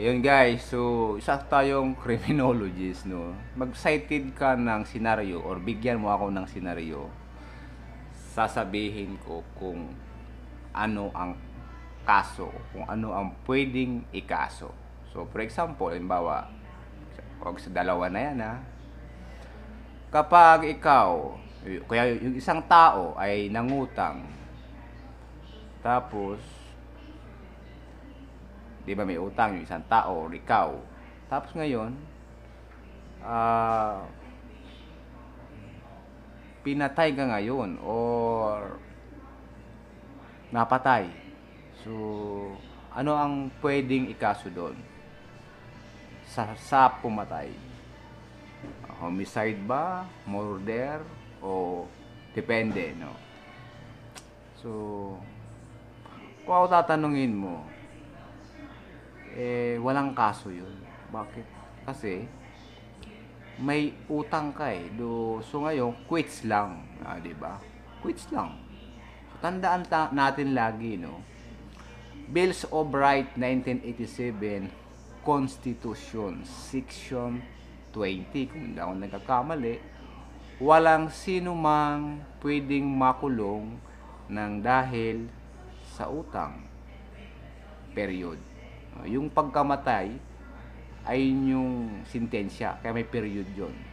Ayun guys, so isa tayong criminologist, no? Mag-cited ka ng senaryo or bigyan mo ako ng senaryo. Sasabihin ko kung ano ang kaso, kung ano ang pwedeng ikaso. So for example, halimbawa, wag sa dalawa na yan ha. Kapag ikaw, kaya yung isang tao ay nangutang, tapos di ba may utang yung isang tao or ikaw. Tapos ngayon, ah, pinatay ka ngayon or napatay. So, ano ang pwedeng ikaso doon? Sa pumatay. Homicide ba? Murder? O depende, no? So, kung ako tatanungin mo, walang kaso yun. Bakit? Kasi, may utang ka eh. So ngayon, quits lang. Di ba? Quits lang. So, tandaan natin lagi, no? Bills of Rights 1987, Constitution, Section 20, kung hindi ako nagkakamali, walang sino mang pwedeng makulong ng dahil sa utang. Period. Yung pagkamatay ay yung sintensya, kaya may period yun.